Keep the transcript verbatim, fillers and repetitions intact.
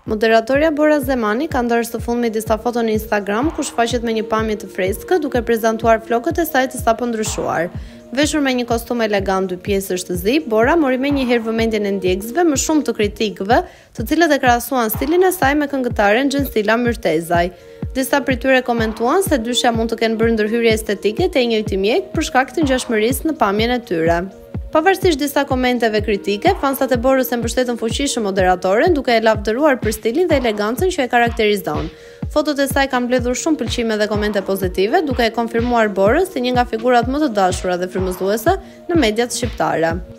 Moderatorja Bora Zemani ka ndarë së fundmi disa foto në Instagram ku shfaqet me një pamje të freskët duke prezantuar flokët e saj të sapo ndryshuar. Veshur me një kostum elegant dy pjesësh të zi, Bora mori me një herë vëmendjen e ndjekësve më shumë të kritikëve, të cilët e krahasuan stilin e saj me këngëtaren Gjensila Myrtezaj. Disa prej tyre komentuan se dyshja mund të kenë bërë ndërhyrje estetike te njëjti mjek për shkak të ngjashmërisë në pamjen e tyre. Pavarësisht disa komenteve kritike, fansat e Borës e mbështetën fuqishëm moderatoren duke e lavdëruar për stilin dhe elegancën që e karakterizon. Fotot e saj kanë mbledhur shumë pëlqime dhe komente pozitive, duke e konfirmuar Borës si një nga figurat më të dashura dhe frymëzuese në mediat shqiptare.